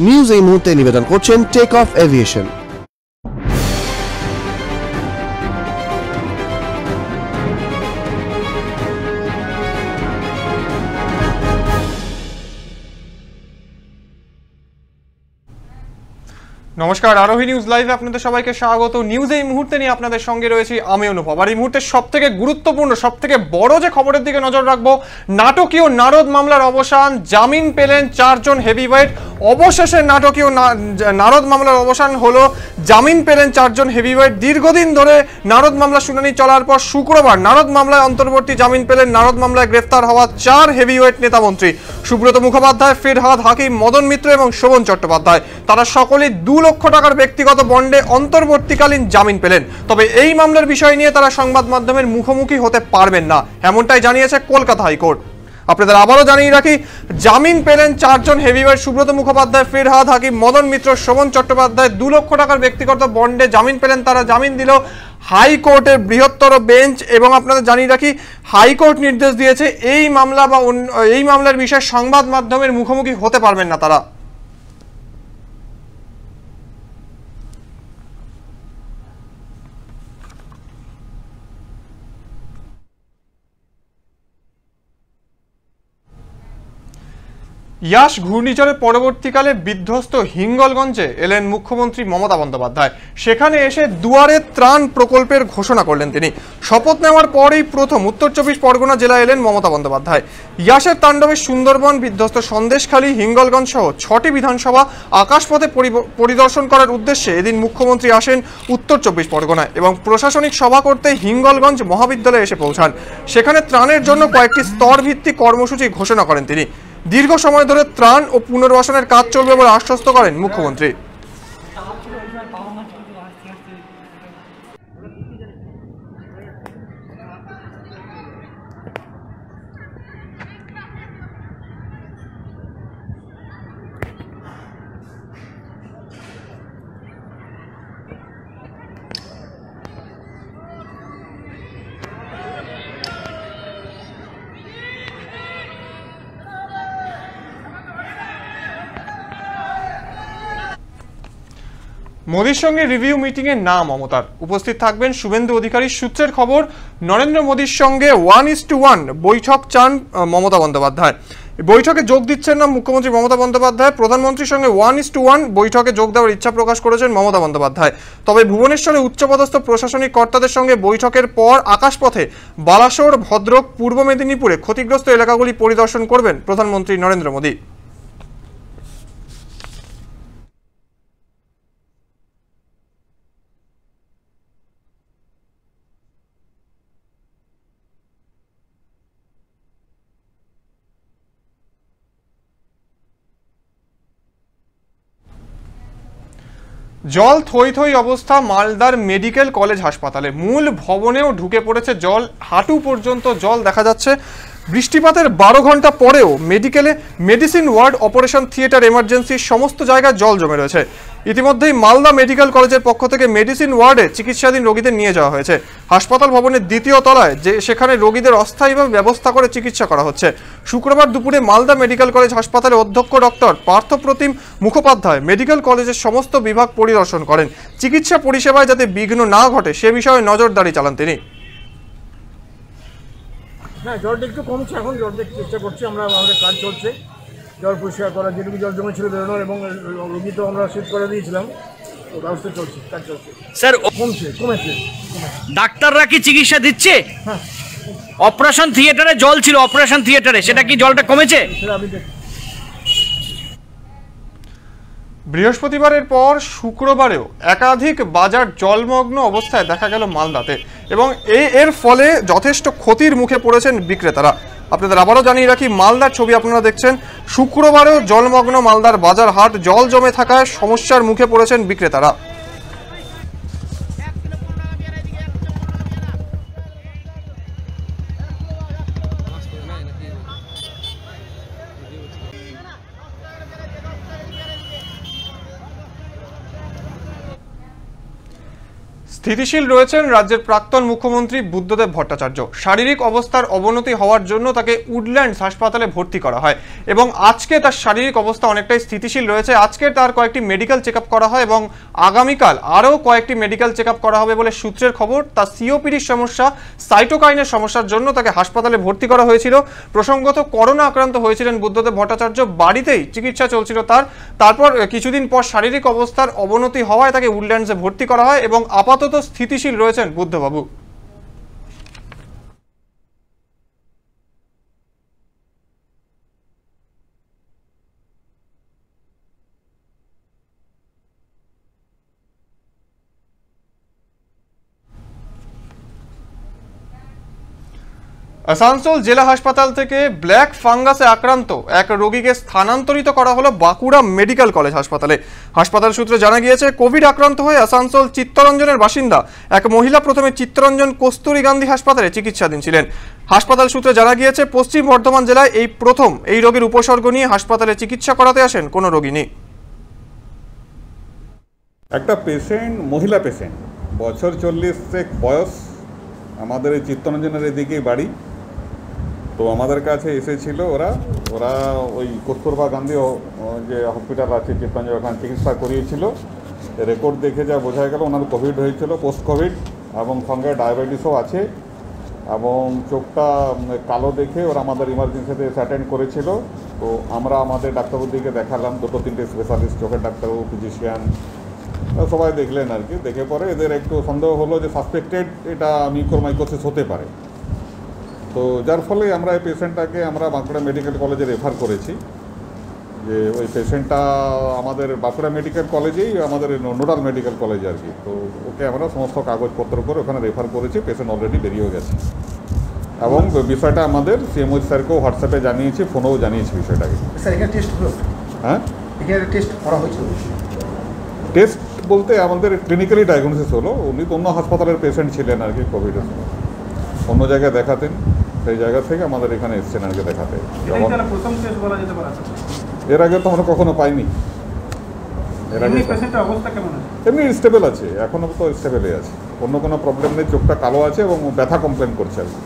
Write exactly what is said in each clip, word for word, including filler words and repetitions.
News এই মুহূর্তে নিবেদন করছেন টেক অফ এভিয়েশন। নমস্কার, আরোহী নিউজ লাইভে আপনাদের সবাইকে স্বাগত। নিউজ এই মুহূর্তে নিয়ে আপনাদের সঙ্গে রয়েছি আমি অনুভব। আর এই মুহূর্তে সব থেকে গুরুত্বপূর্ণ, সব থেকে বড় যে খবরের দিকে নজর রাখবো, নাটকীয় নারদ মামলার অবসান। জামিন পেলেন চারজন হেভিওয়েট। অবশেষে নাটকীয় নারদ মামলার অবসান হলো, জামিন পেলেন চারজন হেভিওয়েট। দীর্ঘদিন ধরে নারদ মামলা শুনানি চলার পর শুক্রবার নারদ মামলায় অন্তর্বর্তী জামিন পেলেন নারদ মামলায় গ্রেফতার হওয়া চার হেভিওয়েট নেতামন্ত্রী সুব্রত মুখোপাধ্যায়, ফিরহাদ হাকিম, মদন মিত্র এবং শোভন চট্টোপাধ্যায়। তারা সকলেই দু লক্ষ টাকার ব্যক্তিগত বন্ডে অন্তর্বর্তীকালীন জামিন পেলেন। তবে এই মামলার বিষয় নিয়ে তারা সংবাদ মাধ্যমের মুখোমুখি হতে পারবেন না, এমনটাই জানিয়েছে কলকাতা হাইকোর্ট। আপনাদের আবারও জানিয়ে রাখি, জামিন পেলেন চারজন হেভিওয়েট সুব্রত মুখোপাধ্যায়, ফিরহাদ হাকিম, মদন মিত্র, শোভন চট্টোপাধ্যায়। দু লক্ষ টাকার ব্যক্তিগত বন্ডে জামিন পেলেন তারা। জামিন দিল হাইকোর্টের বৃহত্তর বেঞ্চ। এবং আপনাদের জানিয়ে রাখি, হাইকোর্ট নির্দেশ দিয়েছে এই মামলা বা এই মামলার বিষয়ে সংবাদ মাধ্যমের মুখোমুখি হতে পারবেন না তারা। ইয়াস ঘূর্ণিঝড়ের পরবর্তীকালে বিধ্বস্ত হিঙ্গলগঞ্জে এলেন মুখ্যমন্ত্রী মমতা বন্দ্যোপাধ্যায়। সেখানে এসে দুয়ারে ত্রাণ প্রকল্পের ঘোষণা করলেন তিনি। শপথ নেওয়ার পরেই প্রথম উত্তর চব্বিশ পরগনা জেলায় এলেন মমতা বন্দ্যোপাধ্যায়। ইয়াসের তাণ্ডবে সুন্দরবন, বিধ্বস্ত সন্দেশখালী, হিঙ্গলগঞ্জ সহ ছটি বিধানসভা আকাশপথে পরিদর্শন করার উদ্দেশ্যে এদিন মুখ্যমন্ত্রী আসেন উত্তর চব্বিশ পরগনায় এবং প্রশাসনিক সভা করতে হিঙ্গলগঞ্জ মহাবিদ্যালয়ে এসে পৌঁছান। সেখানে ত্রাণের জন্য কয়েকটি স্তরভিত্তিক কর্মসূচি ঘোষণা করেন তিনি। দীর্ঘ সময় ধরে ত্রাণ ও পুনর্বাসনের কাজ চলবে বলে আশ্বস্ত করেন মুখ্যমন্ত্রী। মোদির সঙ্গে রিভিউ মিটিং এ না মমতার, উপস্থিত থাকবেন শুভেন্দু অধিকারী। সূত্রের খবর, নরেন্দ্র মোদির সঙ্গে ওয়ান ইস টু ওয়ান বৈঠক চান মমতা বন্দ্যোপাধ্যায়। বৈঠকে যোগ দিচ্ছেন না মুখ্যমন্ত্রী মমতা বন্দ্যোপাধ্যায়। প্রধানমন্ত্রীর সঙ্গে ওয়ান ইস টু ওয়ান বৈঠকে যোগ দেওয়ার ইচ্ছা প্রকাশ করেছেন মমতা বন্দ্যোপাধ্যায়। তবে ভুবনেশ্বরে উচ্চপদস্থ প্রশাসনিক কর্তাদের সঙ্গে বৈঠকের পর আকাশপথে বালাসোর, ভদ্রক, পূর্ব মেদিনীপুরে ক্ষতিগ্রস্ত এলাকাগুলি পরিদর্শন করবেন প্রধানমন্ত্রী নরেন্দ্র মোদী। জল থই থই অবস্থা মালদার মেডিকেল কলেজ হাসপাতালে। মূল ভবনেও ঢুকে পড়েছে জল, হাঁটু পর্যন্ত জল দেখা যাচ্ছে। বৃষ্টিপাতের বারো ঘন্টা পরেও মেডিকেলে medicine ward, operation theatre, emergency সমস্ত জায়গায় জল জমে রয়েছে। ইতিমধ্যেই মালদা মেডিকেল কলেজের পক্ষ থেকে মেডিসিন ওয়ার্ডে চিকিৎসাধীন রোগীদের নিয়ে যাওয়া হয়েছে। হাসপাতাল ভবনের দ্বিতীয় তলায়, যে সেখানে রোগীদের অস্থায়ীভাবে ব্যবস্থা করে চিকিৎসা করা হচ্ছে। শুক্রবার দুপুরে মালদা মেডিকেল কলেজ হাসপাতালের অধ্যক্ষ ডক্টর পার্থপ্রতিম মুখোপাধ্যায় মেডিকেল কলেজের সমস্ত বিভাগ পরিদর্শন করেন। চিকিৎসা পরিষেবায় যাতে বিঘ্ন না ঘটে সে বিষয়ে নজরদারি চালান তিনি। হ্যাঁ, জলটা একটু কমছে, এখন জল দেখতে চেষ্টা করছি আমরা, আমাদের কাজ চলছে জল পরিষ্কার করা, যেটুকু জল জমেছিল বেরোনোর, এবং রোগী তো আমরা শিফট করে দিয়েছিলাম, তো ব্যবস্থা চলছে, কাজ চলছে। স্যার কমছে, কমেছে। ডাক্তাররা কি চিকিৎসা দিচ্ছে? হ্যাঁ, অপারেশন থিয়েটারে জল ছিল, অপারেশন থিয়েটারে সেটা কি জলটা কমেছে? সেটা আমি দেখি। বৃহস্পতিবারের পর শুক্রবারেও একাধিক বাজার জলমগ্ন অবস্থায় দেখা গেল মালদাতে এবং এই এর ফলে যথেষ্ট ক্ষতির মুখে পড়েছেন বিক্রেতারা। আপনাদের আবারও জানিয়ে রাখি, মালদার ছবি আপনারা দেখছেন। শুক্রবারেও জলমগ্ন মালদার বাজার হাট, জল জমে থাকায় সমস্যার মুখে পড়েছেন বিক্রেতারা। স্থিতিশীল রয়েছেন রাজ্যের প্রাক্তন মুখ্যমন্ত্রী বুদ্ধদেব ভট্টাচার্য। শারীরিক অবস্থার অবনতি হওয়ার জন্য তাকে উডল্যান্ডস হাসপাতালে ভর্তি করা হয় এবং আজকে তার শারীরিক অবস্থা অনেকটাই স্থিতিশীল রয়েছে। আজকে তার কয়েকটি মেডিকেল চেক আপ করা হয় এবং আগামীকাল আরও কয়েকটি মেডিকেল চেক আপ করা হবে বলে সূত্রের খবর। তার সিওপিডির সমস্যা, সাইটোকাইনের সমস্যার জন্য তাকে হাসপাতালে ভর্তি করা হয়েছিল। প্রসঙ্গত করোনা আক্রান্ত হয়েছিলেন বুদ্ধদেব ভট্টাচার্য, বাড়িতেই চিকিৎসা চলছিল তার। তারপর কিছুদিন পর শারীরিক অবস্থার অবনতি হওয়ায় তাকে উডল্যান্ডসে ভর্তি করা হয় এবং আপাতত স্থিতিশীল রয়েছেন বুদ্ধবাবু। আসানসোল জেলা হাসপাতাল থেকে ব্ল্যাক ফাঙ্গাসে আক্রান্ত এক রোগীকে স্থানান্তরিত করা হলো বাঁকুড়া মেডিকেল কলেজ হাসপাতালে। হাসপাতাল সূত্রে জানা গিয়েছে, কোভিড আক্রান্ত হয়ে আসানসোল চিত্তরঞ্জনের বাসিন্দা এক মহিলা প্রথমে চিত্তরঞ্জন কস্তুরী গান্ধী হাসপাতালে চিকিৎসাধীন ছিলেন। হাসপাতাল সূত্রে জানা গিয়েছে, পশ্চিম বর্ধমান জেলায় এই প্রথম এই রোগীর উপসর্গ নিয়ে হাসপাতালে চিকিৎসা করাতে আসেন কোনো রোগী নেই। একটা পেশেন্ট, মহিলা পেশেন্ট, বছর চল্লিশ বয়স, আমাদের এই চিত্তরঞ্জনের এদিকেই বাড়ি। তো আমাদের কাছে এসেছিল ওরা ওরা ওই কস্তুরবা গান্ধী যে হসপিটাল আছে চিত্তরঞ্জন, ওখানে চিকিৎসা করিয়েছিল। রেকর্ড দেখে যা বোঝা গেল ওনার কোভিড হয়েছিল, পোস্ট কোভিড, এবং সঙ্গে ডায়াবেটিসও আছে এবং চোখটা কালো দেখে ওরা আমাদের ইমার্জেন্সিতে অ্যাটেন্ড করেছিল। তো আমরা আমাদের ডাক্তারবাবুদিকে দেখালাম, দুটো তিনটে স্পেশালিস্ট, চোখের ডাক্তারবাবু, ফিজিশিয়ান, সবাই দেখলেন আর কি। দেখে পরে এদের একটু সন্দেহ হলো যে সাসপেক্টেড এটা মিউকোরমাইকোসিস হতে পারে। তো যার ফলে আমরা এই পেশেন্টটাকে আমরা বাঁকুড়া মেডিকেল কলেজে রেফার করেছি। যে ওই পেশেন্টটা আমাদের বাঁকুড়া মেডিকেল কলেজেই আমাদের নোডাল মেডিকেল কলেজ আর কি। তো ওকে আমরা সমস্ত কাগজপত্র করে ওখানে রেফার করেছি। পেশেন্ট অলরেডি বেরিয়েও গেছে এবং বিষয়টা আমাদের সিএমও স্যারকেও হোয়াটসঅ্যাপে জানিয়েছি, ফোনেও জানিয়েছি বিষয়টাকে। স্যার এখানে টেস্ট হলো? হ্যাঁ, এখানে টেস্ট করা হয়েছিল। টেস্ট বলতে আমাদের ক্লিনিক্যালি ডায়াগনোসিস হলো। উনি তো অন্য হাসপাতালের পেশেন্ট ছিলেন আর কি, কোভিডের সময় অন্য জায়গায় দেখাতেন, সেই জায়গা থেকে আমাদের এখানে এসছেন আর কি দেখাতে। এর আগে তো আমরা কখনো পাইনি। এর আগে এমনি স্টেবল আছে, এখনো তো স্টেবলই আছে, অন্য কোনো প্রবলেম নেই। চোখটা কালো আছে এবং ব্যথা কমপ্লেন করছে আর কি।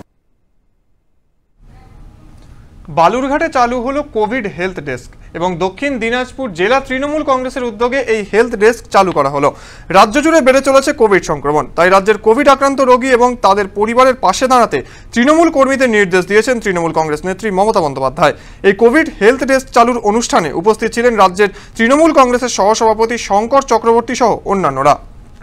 বালুরঘাটে চালু হলো কোভিড হেলথ ডেস্ক এবং দক্ষিণ দিনাজপুর জেলা তৃণমূল কংগ্রেসের উদ্যোগে এই হেলথ ডেস্ক চালু করা হলো। রাজ্য জুড়ে বেড়ে চলেছে কোভিড সংক্রমণ, তাই রাজ্যের কোভিড আক্রান্ত রোগী এবং তাদের পরিবারের পাশে দাঁড়াতে তৃণমূল কর্মীদের নির্দেশ দিয়েছেন তৃণমূল কংগ্রেস নেত্রী মমতা বন্দ্যোপাধ্যায়। এই কোভিড হেলথ ডেস্ক চালুর অনুষ্ঠানে উপস্থিত ছিলেন রাজ্যের তৃণমূল কংগ্রেসের সহসভাপতি শঙ্কর চক্রবর্তী সহ অন্যান্যরা।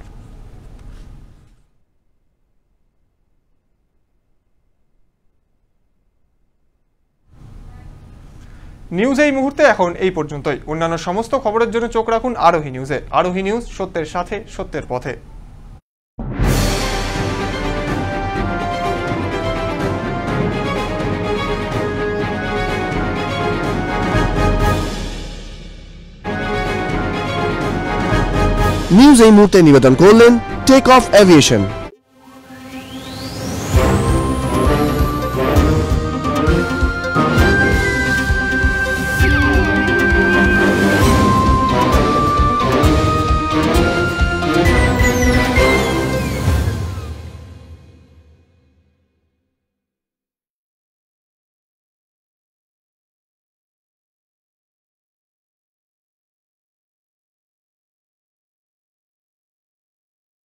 নিউজ এই মুহূর্তে এখন এই পর্যন্তই। অন্যান্য সমস্ত খবরের জন্য চোখ রাখুন আরোহী নিউজে। আরোহী নিউজ, সত্যের সাথে, সত্যের পথে। নিউজ এই মুহূর্তে নিবেদন করলেন টেক অফ এভিয়েশন।